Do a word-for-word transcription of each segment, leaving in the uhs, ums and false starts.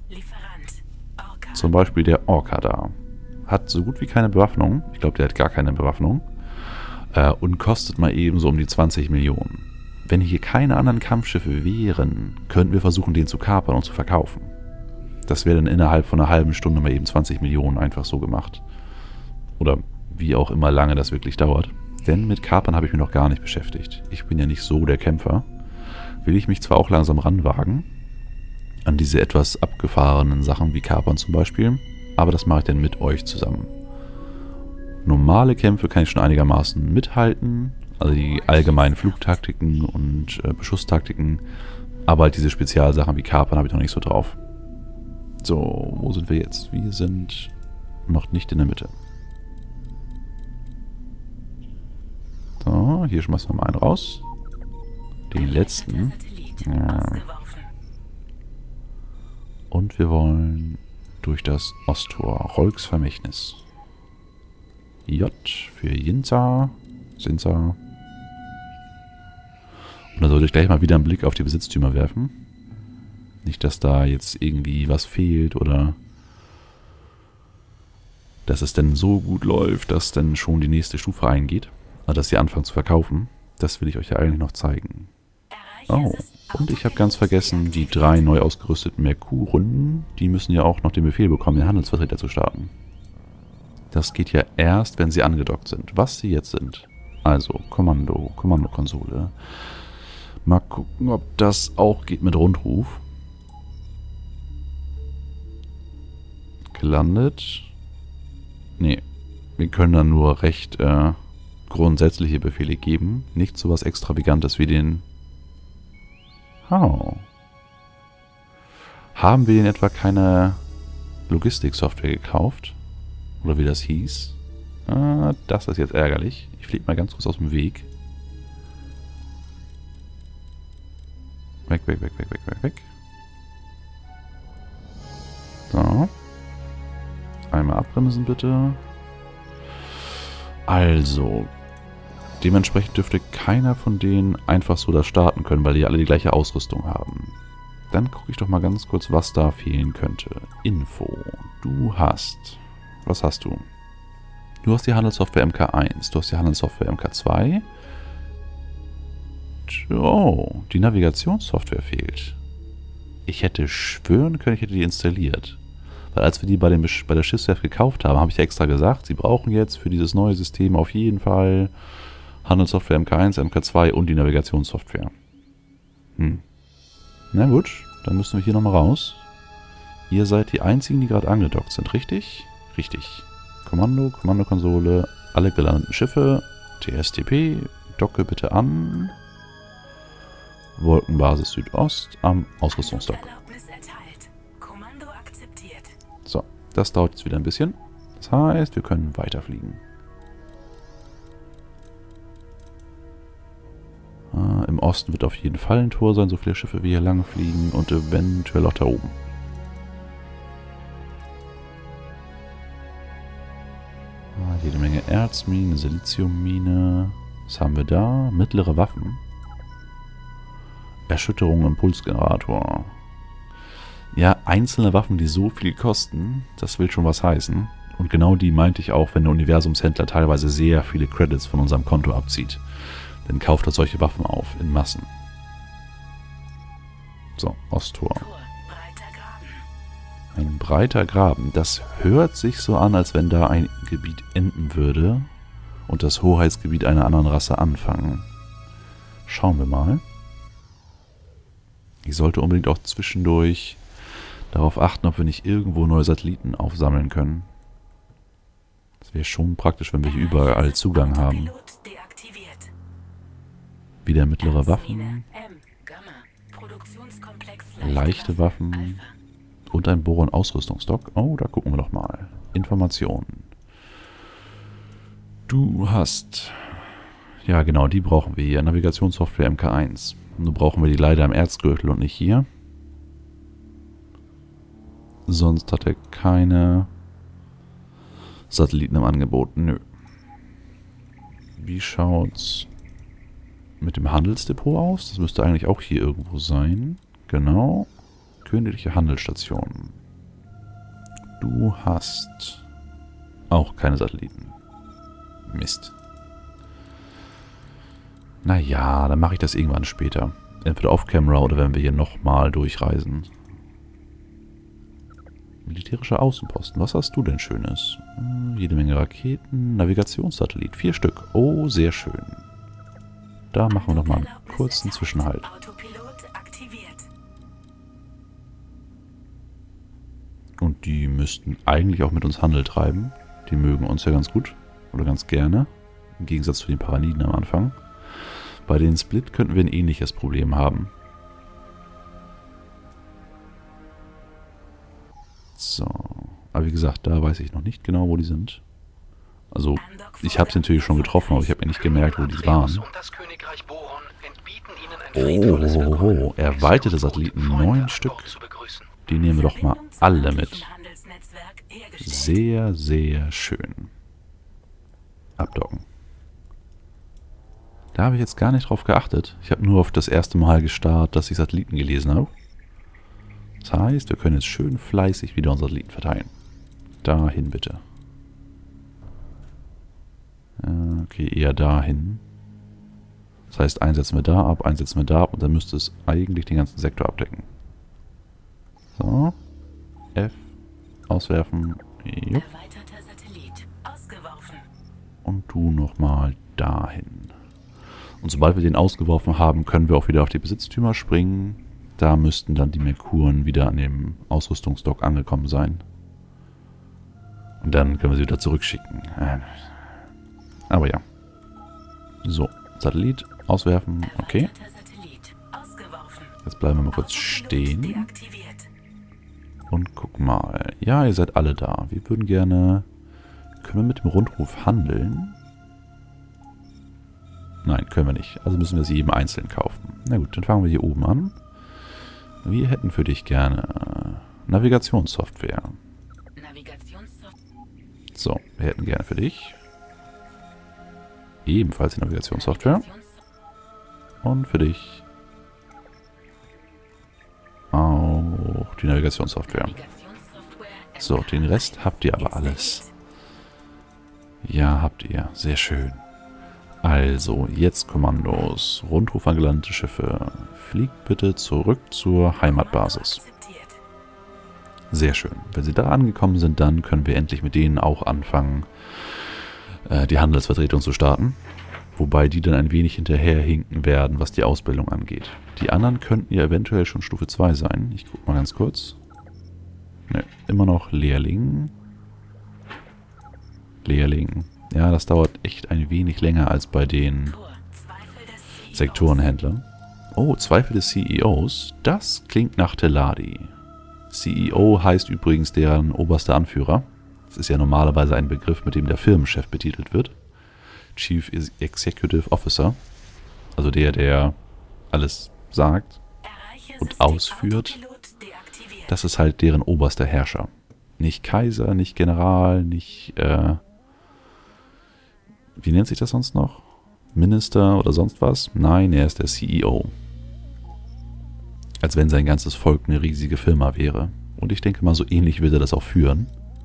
Zum Beispiel der Orca da. Hat so gut wie keine Bewaffnung. Ich glaube, der hat gar keine Bewaffnung. Äh, und kostet mal eben so um die zwanzig Millionen. Wenn hier keine anderen Kampfschiffe wären, könnten wir versuchen, den zu kapern und zu verkaufen. Das wäre dann innerhalb von einer halben Stunde mal eben zwanzig Millionen einfach so gemacht. Oder wie auch immer lange das wirklich dauert. Denn mit Kapern habe ich mich noch gar nicht beschäftigt. Ich bin ja nicht so der Kämpfer. Will ich mich zwar auch langsam ranwagen, an diese etwas abgefahrenen Sachen wie Kapern zum Beispiel, aber das mache ich dann mit euch zusammen. Normale Kämpfe kann ich schon einigermaßen mithalten, also die allgemeinen Flugtaktiken und äh, Beschusstaktiken, aber halt diese Spezialsachen wie Kapern habe ich noch nicht so drauf. So, wo sind wir jetzt? Wir sind noch nicht in der Mitte. So, hier schmeißen wir mal einen raus. Den letzten. Ja. Und wir wollen durch das Osttor. Rolks Vermächtnis. J für Jinza. Sinza. Und dann sollte ich gleich mal wieder einen Blick auf die Besitztümer werfen. Nicht, dass da jetzt irgendwie was fehlt oder dass es denn so gut läuft, dass dann schon die nächste Stufe eingeht. Also dass sie anfangen zu verkaufen. Das will ich euch ja eigentlich noch zeigen. Oh, und ich habe ganz vergessen, die drei neu ausgerüsteten Merkur-Runden, die müssen ja auch noch den Befehl bekommen, den Handelsvertreter zu starten. Das geht ja erst, wenn sie angedockt sind. Was sie jetzt sind. Also, Kommando, Kommandokonsole. Mal gucken, ob das auch geht mit Rundruf. Gelandet. Nee, wir können dann nur recht äh, grundsätzliche Befehle geben. Nicht so was Extravagantes wie den... Oh. Haben wir denn etwa keine Logistiksoftware gekauft? Oder wie das hieß? Ah, das ist jetzt ärgerlich. Ich fliege mal ganz kurz aus dem Weg. Weg, weg, weg, weg, weg, weg, weg. So. Einmal abbremsen bitte. Also. Dementsprechend dürfte keiner von denen einfach so das starten können, weil die alle die gleiche Ausrüstung haben. Dann gucke ich doch mal ganz kurz, was da fehlen könnte. Info. Du hast... Was hast du? Du hast die Handelssoftware M K eins. Du hast die Handelssoftware M K zwei. Oh, die Navigationssoftware fehlt. Ich hätte schwören können, ich hätte die installiert. Weil als wir die bei, dem, bei der Schiffswerft gekauft haben, habe ich extra gesagt, sie brauchen jetzt für dieses neue System auf jeden Fall Handelssoftware M K eins, M K zwei und die Navigationssoftware. Hm. Na gut, dann müssen wir hier nochmal raus. Ihr seid die einzigen, die gerade angedockt sind, richtig? Richtig. Kommando, Kommandokonsole, alle gelandeten Schiffe, T S T P, docke bitte an. Wolkenbasis Südost am Ausrüstungsdock. So, das dauert jetzt wieder ein bisschen. Das heißt, wir können weiterfliegen. Ah, im Osten wird auf jeden Fall ein Tor sein, so viele Schiffe wie hier lang fliegen und eventuell auch da oben. Ah, jede Menge Erzmine, Siliziummine. Was haben wir da? Mittlere Waffen. Erschütterung, Impulsgenerator. Ja, einzelne Waffen, die so viel kosten, das will schon was heißen. Und genau die meinte ich auch, wenn der Universumshändler teilweise sehr viele Credits von unserem Konto abzieht. Dann kauft er solche Waffen auf, in Massen. So, Osttor. Ein breiter Graben. Das hört sich so an, als wenn da ein Gebiet enden würde und das Hoheitsgebiet einer anderen Rasse anfangen. Schauen wir mal. Ich sollte unbedingt auch zwischendurch darauf achten, ob wir nicht irgendwo neue Satelliten aufsammeln können. Das wäre schon praktisch, wenn wir hier überall Zugang haben. Wieder mittlere Waffen. Leichte Waffen. Und ein Boron-Ausrüstungsdock. Oh, da gucken wir doch mal. Informationen. Du hast... Ja, genau, die brauchen wir hier. Navigationssoftware M K eins. Nur brauchen wir die leider im Erzgürtel und nicht hier. Sonst hat er keine Satelliten im Angebot. Nö. Wie schaut's mit dem Handelsdepot aus? Das müsste eigentlich auch hier irgendwo sein. Genau. Königliche Handelsstation. Du hast auch keine Satelliten. Mist. Naja, dann mache ich das irgendwann später. Entweder off-camera oder wenn wir hier nochmal durchreisen. Militärische Außenposten. Was hast du denn Schönes? Hm, jede Menge Raketen. Navigationssatellit. Vier Stück. Oh, sehr schön. Da machen wir nochmal einen kurzen Zwischenhalt. Und die müssten eigentlich auch mit uns Handel treiben. Die mögen uns ja ganz gut. Oder ganz gerne. Im Gegensatz zu den Paraniden am Anfang. Bei den Split könnten wir ein ähnliches Problem haben. So. Aber wie gesagt, da weiß ich noch nicht genau, wo die sind. Also, ich habe sie natürlich schon getroffen, aber ich habe mir nicht gemerkt, wo die waren. Oh, erweiterte Satelliten, neun Stück. Die nehmen wir doch mal alle mit. Sehr, sehr schön. Abdocken. Da habe ich jetzt gar nicht drauf geachtet. Ich habe nur auf das erste Mal gestartet, dass ich Satelliten gelesen habe. Das heißt, wir können jetzt schön fleißig wieder unsere Satelliten verteilen. Dahin bitte. Okay, eher dahin. Das heißt, einsetzen wir da ab, einsetzen wir da ab und dann müsste es eigentlich den ganzen Sektor abdecken. So. F. Auswerfen. Jupp. Und du nochmal dahin. Und sobald wir den ausgeworfen haben, können wir auch wieder auf die Besitztümer springen. Da müssten dann die Merkuren wieder an dem Ausrüstungsdock angekommen sein. Und dann können wir sie wieder zurückschicken. Aber ja. So, Satellit auswerfen. Okay. Jetzt bleiben wir mal kurz stehen. Und guck mal. Ja, ihr seid alle da. Wir würden gerne... Können wir mit dem Rundruf handeln? Nein, können wir nicht. Also müssen wir sie jedem einzeln kaufen. Na gut, dann fangen wir hier oben an. Wir hätten für dich gerne Navigationssoftware. So, wir hätten gerne für dich ebenfalls die Navigationssoftware. Und für dich auch die Navigationssoftware. So, den Rest habt ihr aber alles. Ja, habt ihr. Sehr schön. Also, jetzt Kommandos. Rundruf an gelandete Schiffe. Fliegt bitte zurück zur Heimatbasis. Sehr schön. Wenn sie da angekommen sind, dann können wir endlich mit denen auch anfangen, äh, die Handelsvertretung zu starten. Wobei die dann ein wenig hinterherhinken werden, was die Ausbildung angeht. Die anderen könnten ja eventuell schon Stufe zwei sein. Ich gucke mal ganz kurz. Ne, immer noch Lehrling. Lehrling. Ja, das dauert echt ein wenig länger als bei den Sektorenhändlern. Oh, Zweifel des C E Os. Das klingt nach Teladi. C E O heißt übrigens deren oberster Anführer. Das ist ja normalerweise ein Begriff, mit dem der Firmenchef betitelt wird. Chief Executive Officer. Also der, der alles sagt und ausführt. Das ist halt deren oberster Herrscher. Nicht Kaiser, nicht General, nicht... Äh, wie nennt sich das sonst noch? Minister oder sonst was? Nein, er ist der C E O. Als wenn sein ganzes Volk eine riesige Firma wäre. Und ich denke mal, so ähnlich wird er das auch führen.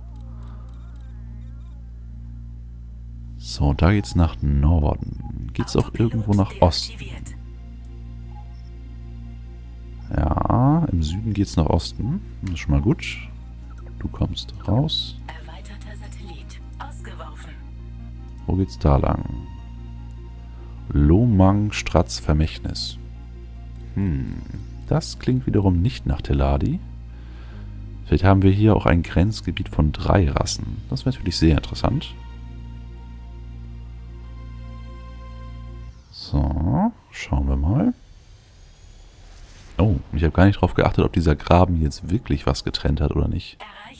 So, da geht's nach Norden. Geht's auch irgendwo nach Osten? Ja, im Süden geht's nach Osten. Das ist schon mal gut. Du kommst raus. Wo geht's da lang? Lomang Stratz Vermächtnis. Hm, das klingt wiederum nicht nach Teladi. Vielleicht haben wir hier auch ein Grenzgebiet von drei Rassen. Das wäre natürlich sehr interessant. So, schauen wir mal. Oh, ich habe gar nicht darauf geachtet, ob dieser Graben jetzt wirklich was getrennt hat oder nicht.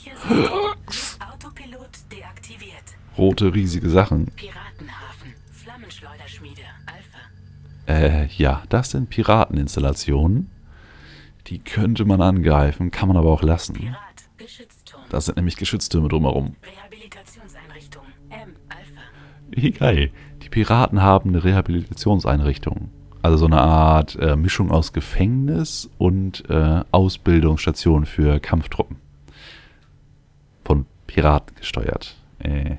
Rote, riesige Sachen. Piratenhafen, Flammenschleuderschmiede, Alpha. Äh, ja, das sind Pirateninstallationen. Die könnte man angreifen, kann man aber auch lassen. Pirat, Geschützturm. Das sind nämlich Geschütztürme drumherum. Rehabilitationseinrichtung, M, Alpha. Wie geil. Die Piraten haben eine Rehabilitationseinrichtung. Also so eine Art äh, Mischung aus Gefängnis und äh, Ausbildungsstation für Kampftruppen. Piraten gesteuert. Äh,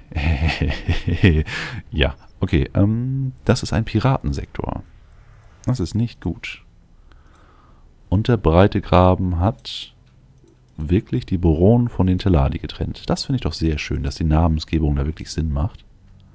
ja, okay. Ähm, das ist ein Piratensektor. Das ist nicht gut. Und der Breitegraben hat wirklich die Boronen von den Teladi getrennt. Das finde ich doch sehr schön, dass die Namensgebung da wirklich Sinn macht.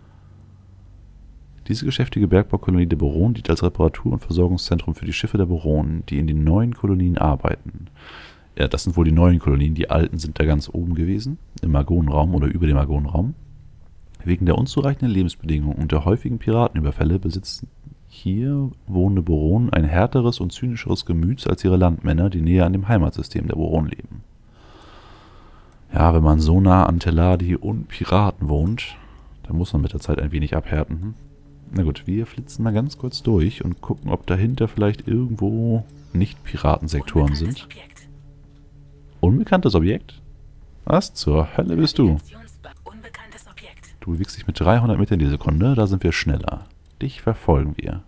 Diese geschäftige Bergbaukolonie der Boronen dient als Reparatur- und Versorgungszentrum für die Schiffe der Boronen, die in den neuen Kolonien arbeiten. Ja, das sind wohl die neuen Kolonien, die alten sind da ganz oben gewesen, im Argonenraum oder über dem Argonenraum. Wegen der unzureichenden Lebensbedingungen und der häufigen Piratenüberfälle besitzen hier wohnende Boronen ein härteres und zynischeres Gemüt als ihre Landmänner, die näher an dem Heimatsystem der Boronen leben. Ja, wenn man so nah an Teladi und Piraten wohnt, dann muss man mit der Zeit ein wenig abhärten. Na gut, wir flitzen mal ganz kurz durch und gucken, ob dahinter vielleicht irgendwo Nicht-Piratensektoren sind. Objekt. Unbekanntes Objekt? Was zur Hölle bist du? Unbekanntes Objekt. Du bewegst dich mit dreihundert Metern die Sekunde, da sind wir schneller. Dich verfolgen wir.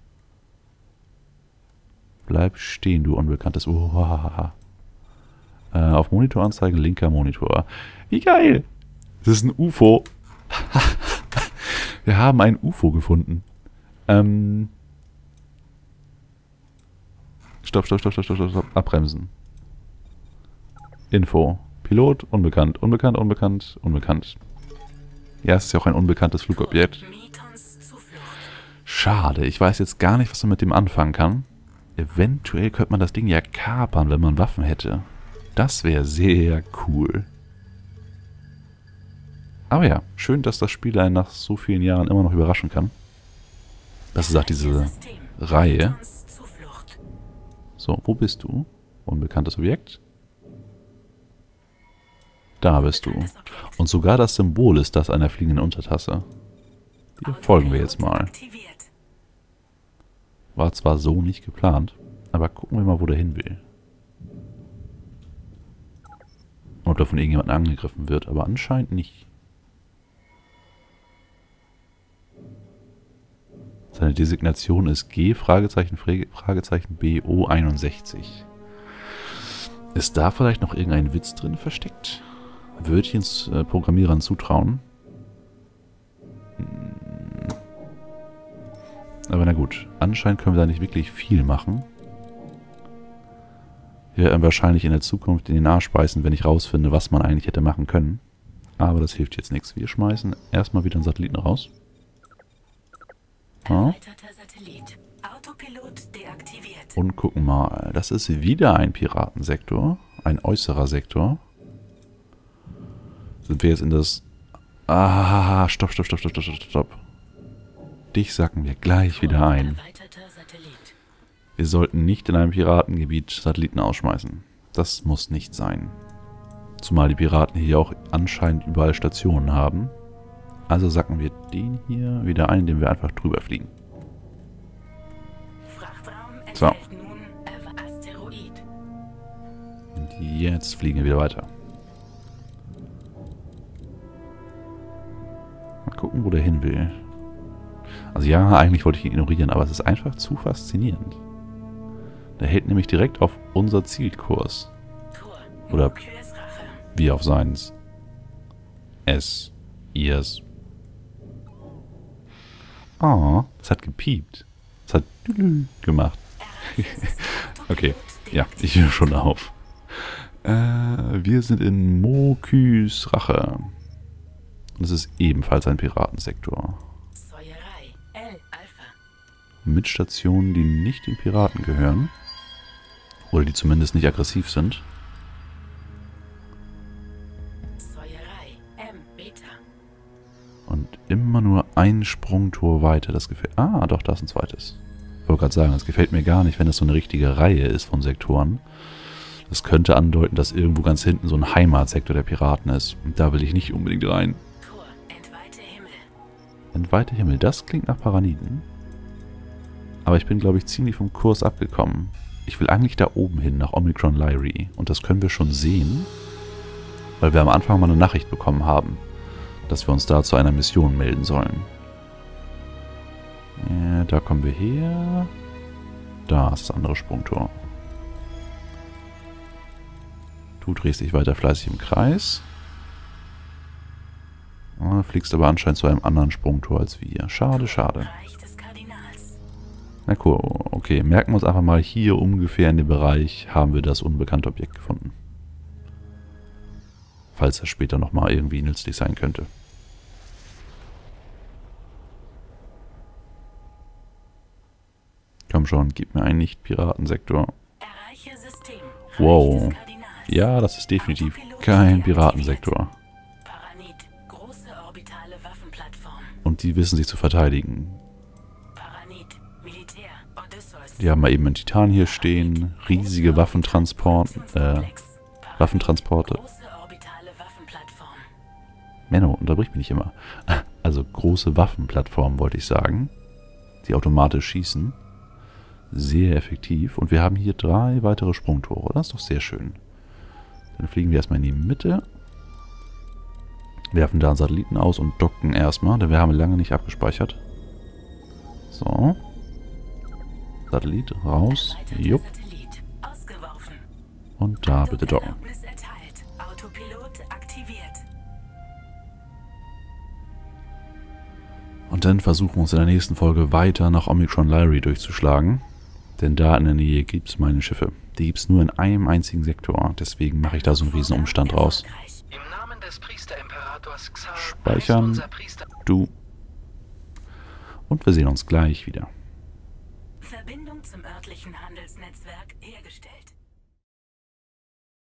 Bleib stehen, du unbekanntes... Uhahaha. Äh, auf Monitoranzeigen, linker Monitor. Wie geil! Das ist ein U F O. Wir haben ein U F O gefunden. Ähm... Stopp, stopp, stopp, stopp, stopp, stopp. Abbremsen. Info. Pilot, unbekannt, unbekannt, unbekannt, unbekannt. Ja, es ist ja auch ein unbekanntes Flugobjekt. Schade, ich weiß jetzt gar nicht, was man mit dem anfangen kann. Eventuell könnte man das Ding ja kapern, wenn man Waffen hätte. Das wäre sehr cool. Aber ja, schön, dass das Spiel einen nach so vielen Jahren immer noch überraschen kann. Das ist auch diese Reihe. So, wo bist du? Unbekanntes Objekt. Da bist du. Und sogar das Symbol ist das einer fliegenden Untertasse. Hier folgen wir jetzt mal. War zwar so nicht geplant, aber gucken wir mal, wo der hin will. Ob da von irgendjemandem angegriffen wird, aber anscheinend nicht. Seine Designation ist G, Fragezeichen, Fragezeichen B O einundsechzig. Ist da vielleicht noch irgendein Witz drin versteckt? Würde ich uns äh, Programmierern zutrauen. Hm. Aber na gut, anscheinend können wir da nicht wirklich viel machen. Wir werden wahrscheinlich in der Zukunft in den Arsch beißen, wenn ich rausfinde, was man eigentlich hätte machen können. Aber das hilft jetzt nichts. Wir schmeißen erstmal wieder einen Satelliten raus. Ja. Satellit. Autopilot deaktiviert. Und gucken mal, das ist wieder ein Piratensektor. Ein äußerer Sektor. Sind wir jetzt in das... Ah, stopp, stopp, stopp, stopp, stopp, stopp, stopp. Dich sacken wir gleich wieder ein. Wir sollten nicht in einem Piratengebiet Satelliten ausschmeißen. Das muss nicht sein. Zumal die Piraten hier auch anscheinend überall Stationen haben. Also sacken wir den hier wieder ein, indem wir einfach drüber fliegen. So. Und jetzt fliegen wir wieder weiter. Mal gucken, wo der hin will. Also ja, eigentlich wollte ich ihn ignorieren, aber es ist einfach zu faszinierend. Der hält nämlich direkt auf unser Zielkurs. Oder wie auf seins. Es, ihrs. Oh, es hat gepiept. Es hat gemacht. Okay, ja, ich höre schon auf. Äh, wir sind in Mokys Rache. Und es ist ebenfalls ein Piratensektor. Mit Stationen, die nicht den Piraten gehören. Oder die zumindest nicht aggressiv sind. Und immer nur ein Sprungtor weiter. Das gefällt... Ah, doch, da ist ein zweites. Ich wollte gerade sagen, das gefällt mir gar nicht, wenn das so eine richtige Reihe ist von Sektoren. Das könnte andeuten, dass irgendwo ganz hinten so ein Heimatsektor der Piraten ist. Und da will ich nicht unbedingt rein. Entweite Himmel. Entweite Himmel, das klingt nach Paraniden. Aber ich bin, glaube ich, ziemlich vom Kurs abgekommen. Ich will eigentlich da oben hin, nach Omicron Lyri. Und das können wir schon sehen, weil wir am Anfang mal eine Nachricht bekommen haben, dass wir uns da zu einer Mission melden sollen. Ja, da kommen wir her. Da ist das andere Sprungtor. Du drehst dich weiter fleißig im Kreis. Äh, fliegst aber anscheinend zu einem anderen Sprungtor als wir. Schade, schade. Reich des Kardinals. Na cool, okay. Merken wir uns einfach mal, hier ungefähr in dem Bereich haben wir das unbekannte Objekt gefunden. Falls das später nochmal irgendwie nützlich sein könnte. Komm schon, gib mir einen Nicht-Piratensektor. Erreiche System. Reich Wow. des Kardinals. Ja, das ist definitiv kein Piratensektor. Paranit. Große orbitale Waffenplattform. Und die wissen sich zu verteidigen. Paranit. Militär. Odysseus. Die haben mal eben einen Titan hier stehen. Riesige Waffentransport, äh, Waffentransporte. Große orbitale Waffenplattform. Menno, unterbrich mich nicht immer. Also große Waffenplattformen wollte ich sagen. Die automatisch schießen. Sehr effektiv. Und wir haben hier drei weitere Sprungtore. Das ist doch sehr schön. Dann fliegen wir erstmal in die Mitte. Werfen da einen Satelliten aus und docken erstmal, denn wir haben lange nicht abgespeichert. So. Satellit raus. Erweiterter Jupp. Satellit. Ausgeworfen. Und da bitte docken. Erlaubnis erteilt. Autopilot aktiviert. Und dann versuchen wir uns in der nächsten Folge weiter nach Omicron Lyrae durchzuschlagen. Denn da in der Nähe gibt es meine Schiffe. Die gibt es nur in einem einzigen Sektor. Deswegen mache ich da so einen riesen Umstand raus. Erfolgreich. Im Namen des Priesterimperators Xar Speichern. heißt unser Priester Du. Und wir sehen uns gleich wieder. Verbindung zum örtlichen Handelsnetzwerk hergestellt.